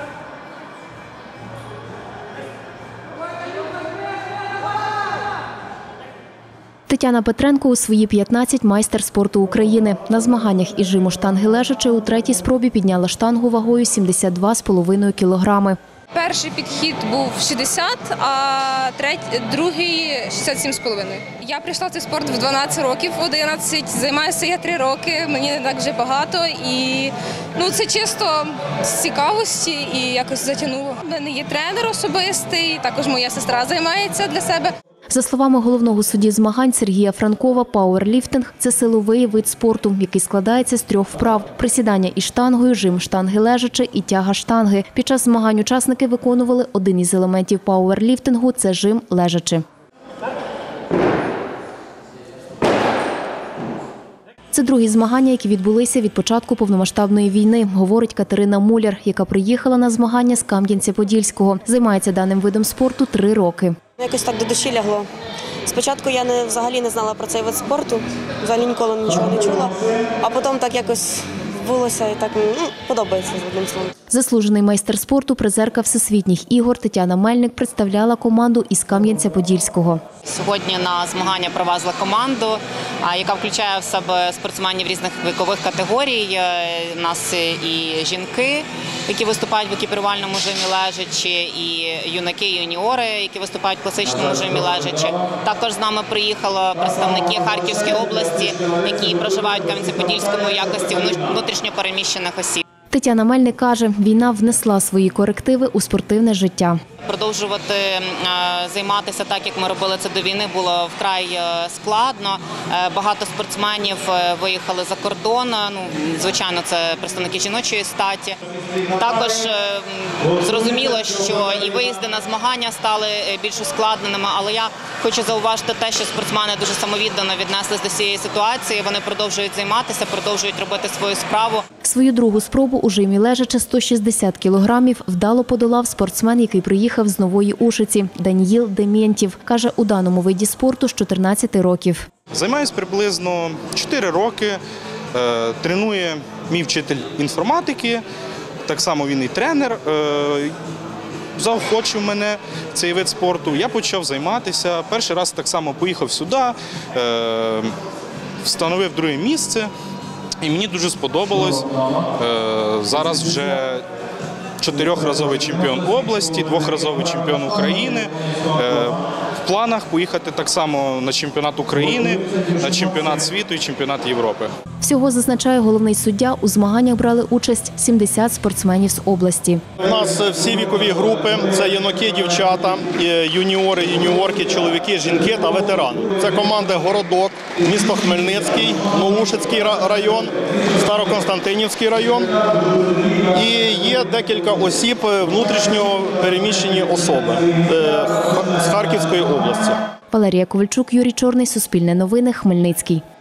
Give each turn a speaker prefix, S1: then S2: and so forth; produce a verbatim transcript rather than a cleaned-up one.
S1: Тетяна Петренко у свої п'ятнадцять – майстер спорту України. На змаганнях із жиму штанги лежачи у третій спробі підняла штангу вагою сімдесят два з половиною кілограми.
S2: Перший підхід був шістдесят, а третій, другий – шістдесят сім з половиною. Я прийшла в цей спорт в дванадцять років, в одинадцять, займаюся я три роки, мені не так вже багато. І ну, це чисто з цікавості і якось затягнуло. У мене є тренер особистий, також моя сестра займається для себе.
S1: За словами головного судді змагань Сергія Франкова, пауерліфтинг – це силовий вид спорту, який складається з трьох вправ – присідання із штангою, жим штанги лежачи і тяга штанги. Під час змагань учасники виконували один із елементів пауерліфтингу – це жим лежачи. Це другі змагання, які відбулися від початку повномасштабної війни, говорить Катерина Муляр, яка приїхала на змагання з Кам'янця-Подільського. Займається даним видом спорту три роки.
S3: Якось так до душі лягло. Спочатку я не, взагалі не знала про цей вид спорту, взагалі ніколи нічого не чула, а потім так якось вбулося і так ну, подобається з одним словом.
S1: Заслужений майстер спорту, призерка всесвітніх ігор Тетяна Мельник представляла команду із Кам'янця-Подільського.
S4: Сьогодні на змагання привезла команду, яка включає в себе спортсменів різних вікових категорій. У нас і жінки, які виступають в екіпірувальному жимі лежачи, і юнаки, і юніори, які виступають в класичному жимі лежачи. Також з нами приїхали представники Харківської області, які проживають в Кам'янці-Подільському в якості внутрішньо переміщених осіб.
S1: Тетяна Мельник каже, війна внесла свої корективи у спортивне життя.
S4: Продовжувати займатися так, як ми робили це до війни, було вкрай складно. Багато спортсменів виїхали за кордон, ну, звичайно, це представники жіночої статі. Також зрозуміло, що і виїзди на змагання стали більш ускладненими, але я хочу зауважити те, що спортсмени дуже самовіддано віднеслись до цієї ситуації, вони продовжують займатися, продовжують робити свою справу.
S1: Свою другу спробу у жимі лежачи сто шістдесят кілограмів вдало подолав спортсмен, який приїхав з Нової Ушиці – Даніїл Демєнтів. Каже, у даному виді спорту з чотирнадцяти років.
S5: Займаюся приблизно чотири роки, тренує мій вчитель інформатики, так само він і тренер. Заохочив мене в цей вид спорту, я почав займатися. Перший раз так само поїхав сюди, встановив друге місце. І мені дуже сподобалось. Зараз вже чотирьохразовий чемпіон області, двохразовий чемпіон України. В планах поїхати так само на чемпіонат України, на чемпіонат світу і чемпіонат Європи.
S1: Всього, зазначає головний суддя, у змаганнях брали участь сімдесят спортсменів з області.
S6: У нас всі вікові групи – це юнаки, дівчата, юніори, юніорки, чоловіки, жінки та ветерани. Це команди «Городок», місто Хмельницький, Новоушицький район, Староконстантинівський район. І є декілька осіб внутрішньо переміщені особи з Харківської області.
S1: Валерія Ковальчук, Юрій Чорний, Суспільне новини, Хмельницький.